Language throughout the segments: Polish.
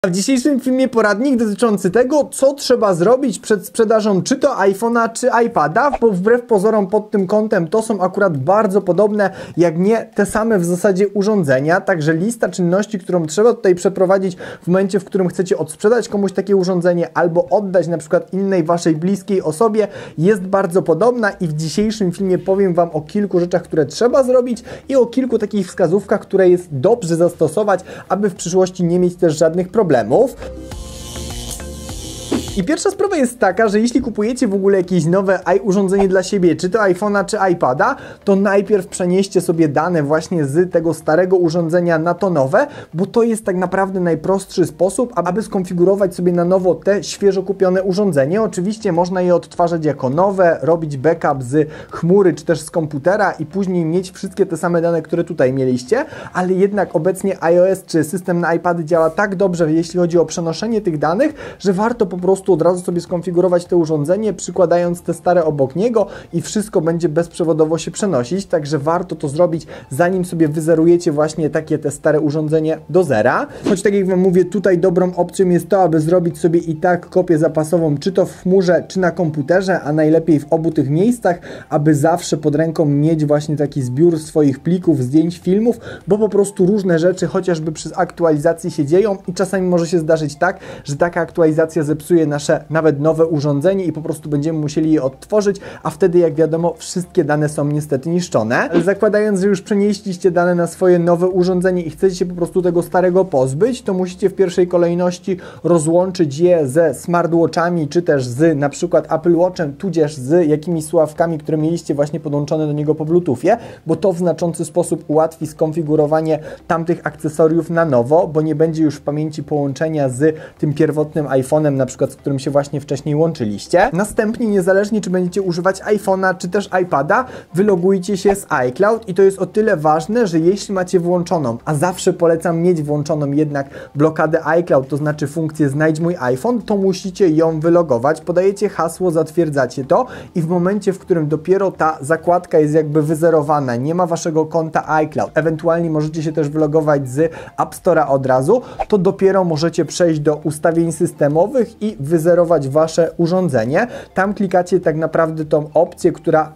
A w dzisiejszym filmie poradnik dotyczący tego, co trzeba zrobić przed sprzedażą czy to iPhone'a, czy iPada, bo wbrew pozorom pod tym kątem to są akurat bardzo podobne, jak nie te same w zasadzie urządzenia, także lista czynności, którą trzeba tutaj przeprowadzić w momencie, w którym chcecie odsprzedać komuś takie urządzenie albo oddać na przykład innej waszej bliskiej osobie, jest bardzo podobna i w dzisiejszym filmie powiem wam o kilku rzeczach, które trzeba zrobić i o kilku takich wskazówkach, które jest dobrze zastosować, aby w przyszłości nie mieć też żadnych problemów. I pierwsza sprawa jest taka, że jeśli kupujecie w ogóle jakieś nowe urządzenie dla siebie, czy to iPhone'a, czy iPada, to najpierw przenieście sobie dane właśnie z tego starego urządzenia na to nowe, bo to jest tak naprawdę najprostszy sposób, aby skonfigurować sobie na nowo te świeżo kupione urządzenie. Oczywiście można je odtwarzać jako nowe, robić backup z chmury, czy też z komputera i później mieć wszystkie te same dane, które tutaj mieliście, ale jednak obecnie iOS czy system na iPady działa tak dobrze, jeśli chodzi o przenoszenie tych danych, że warto po prostu od razu sobie skonfigurować to urządzenie, przykładając te stare obok niego i wszystko będzie bezprzewodowo się przenosić, także warto to zrobić, zanim sobie wyzerujecie właśnie takie te stare urządzenie do zera. Choć tak jak wam mówię, tutaj dobrą opcją jest to, aby zrobić sobie i tak kopię zapasową, czy to w chmurze, czy na komputerze, a najlepiej w obu tych miejscach, aby zawsze pod ręką mieć właśnie taki zbiór swoich plików, zdjęć, filmów, bo po prostu różne rzeczy, chociażby przez aktualizację się dzieją i czasami może się zdarzyć tak, że taka aktualizacja zepsuje nasze nawet nowe urządzenie i po prostu będziemy musieli je odtworzyć, a wtedy, jak wiadomo, wszystkie dane są niestety niszczone. Ale zakładając, że już przenieśliście dane na swoje nowe urządzenie i chcecie się po prostu tego starego pozbyć, to musicie w pierwszej kolejności rozłączyć je ze smartwatchami, czy też z na przykład Apple Watchem, tudzież z jakimiś słuchawkami, które mieliście właśnie podłączone do niego po Bluetoothie, bo to w znaczący sposób ułatwi skonfigurowanie tamtych akcesoriów na nowo, bo nie będzie już w pamięci połączenia z tym pierwotnym iPhone'em, na przykład z którym się właśnie wcześniej łączyliście. Następnie, niezależnie czy będziecie używać iPhone'a, czy też iPada, wylogujcie się z iCloud i to jest o tyle ważne, że jeśli macie włączoną, a zawsze polecam mieć włączoną jednak blokadę iCloud, to znaczy funkcję znajdź mój iPhone, to musicie ją wylogować, podajecie hasło, zatwierdzacie to i w momencie, w którym dopiero ta zakładka jest jakby wyzerowana, nie ma waszego konta iCloud, ewentualnie możecie się też wylogować z App Store'a od razu, to dopiero możecie przejść do ustawień systemowych i wyzerować wasze urządzenie. Tam klikacie tak naprawdę tą opcję, która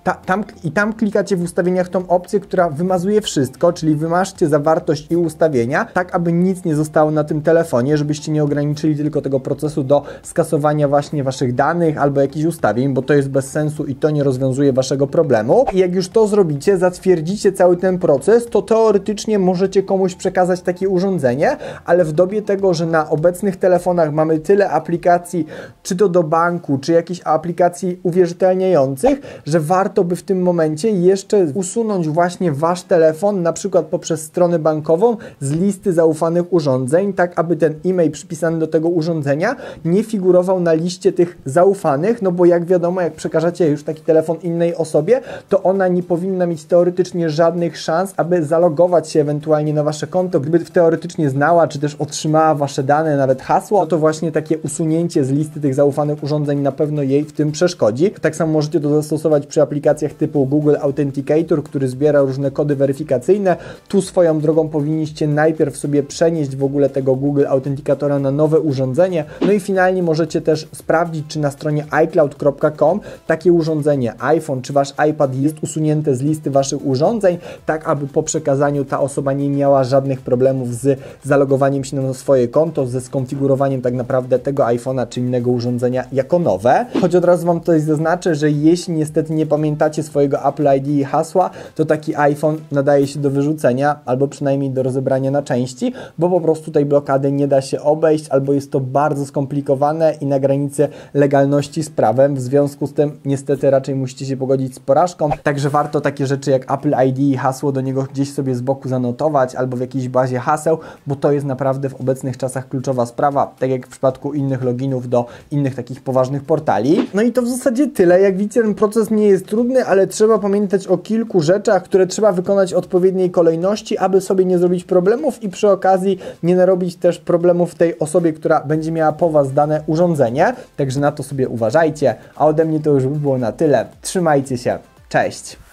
tam klikacie w ustawieniach tą opcję, która wymazuje wszystko, czyli wymazcie zawartość i ustawienia, tak aby nic nie zostało na tym telefonie, żebyście nie ograniczyli tylko tego procesu do skasowania właśnie waszych danych albo jakichś ustawień, bo to jest bez sensu i to nie rozwiązuje waszego problemu. I jak już to zrobicie, zatwierdzicie cały ten proces, to teoretycznie możecie komuś przekazać takie urządzenie, ale w dobie tego, że na obecnych telefonach mamy tyle aplikacji, czy to do banku, czy jakichś aplikacji uwierzytelniających, że warto by w tym momencie jeszcze usunąć właśnie wasz telefon, na przykład poprzez stronę bankową z listy zaufanych urządzeń, tak aby ten e-mail przypisany do tego urządzenia nie figurował na liście tych zaufanych, no bo jak wiadomo, jak przekażecie już taki telefon innej osobie, to ona nie powinna mieć teoretycznie żadnych szans, aby zalogować się ewentualnie na wasze konto, gdyby teoretycznie znała, czy też otrzymała wasze dane, nawet hasło, to właśnie takie usunięcie z listy tych zaufanych urządzeń na pewno jej w tym przeszkodzi. Tak samo możecie to zastosować przy aplikacjach typu Google Authenticator, który zbiera różne kody weryfikacyjne. Tu swoją drogą powinniście najpierw sobie przenieść w ogóle tego Google Authenticatora na nowe urządzenie. No i finalnie możecie też sprawdzić, czy na stronie iCloud.com takie urządzenie, iPhone czy wasz iPad jest usunięte z listy waszych urządzeń, tak aby po przekazaniu ta osoba nie miała żadnych problemów z zalogowaniem się na swoje konto, ze skonfigurowaniem tak naprawdę tego iPhone'a czy innego urządzenia jako nowe. Choć od razu wam tutaj zaznaczę, że jeśli niestety nie pamiętacie swojego Apple ID i hasła, to taki iPhone nadaje się do wyrzucenia, albo przynajmniej do rozebrania na części, bo po prostu tej blokady nie da się obejść, albo jest to bardzo skomplikowane i na granicy legalności z prawem. W związku z tym niestety raczej musicie się pogodzić z porażką, także warto takie rzeczy jak Apple ID i hasło do niego gdzieś sobie z boku zanotować, albo w jakiejś bazie haseł, bo to jest naprawdę w obecnych czasach kluczowa sprawa, tak jak w przypadku innych loginów do innych takich poważnych portali. No i to w zasadzie tyle. Jak widzicie, ten proces nie jest trudny, ale trzeba pamiętać o kilku rzeczach, które trzeba wykonać w odpowiedniej kolejności, aby sobie nie zrobić problemów i przy okazji nie narobić też problemów tej osobie, która będzie miała po was dane urządzenie. Także na to sobie uważajcie. A ode mnie to już by było na tyle. Trzymajcie się. Cześć!